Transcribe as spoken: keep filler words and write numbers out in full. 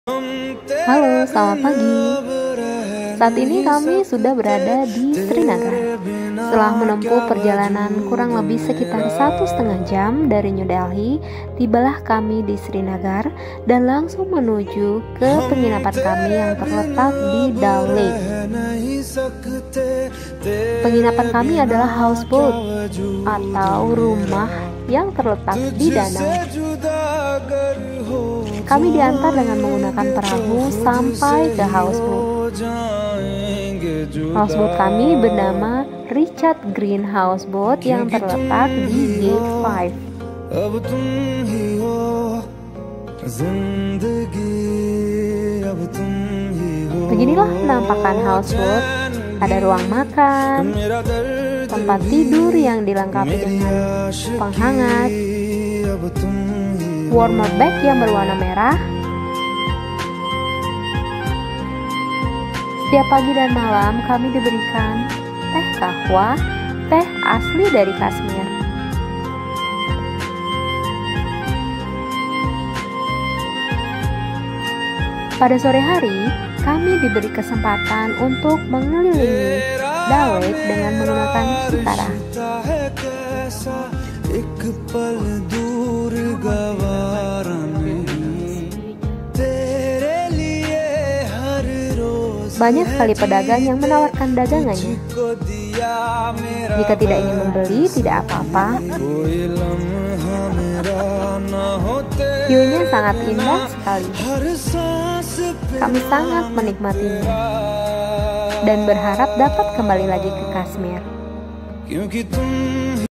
Halo, selamat pagi. Saat ini kami sudah berada di Srinagar. Setelah menempuh perjalanan kurang lebih sekitar satu setengah jam dari New Delhi, tibalah kami di Srinagar dan langsung menuju ke penginapan kami yang terletak di Dal Lake. Penginapan kami adalah houseboat atau rumah yang terletak di danau. Kami diantar dengan menggunakan perahu sampai ke houseboat. Houseboat kami bernama Richard Green Houseboat yang terletak di Gate lima. Beginilah penampakan houseboat. Ada ruang makan, tempat tidur yang dilengkapi dengan penghangat, warmer bag yang berwarna merah. Setiap pagi dan malam kami diberikan teh kahwa, teh asli dari Kashmir. Pada sore hari, kami diberi kesempatan untuk mengelilingi Dal Lake dengan menggunakan kitara. Banyak sekali pedagang yang menawarkan dagangannya. Jika tidak ingin membeli, tidak apa-apa. View-nya sangat indah sekali. Kami sangat menikmatinya dan berharap dapat kembali lagi ke Kashmir.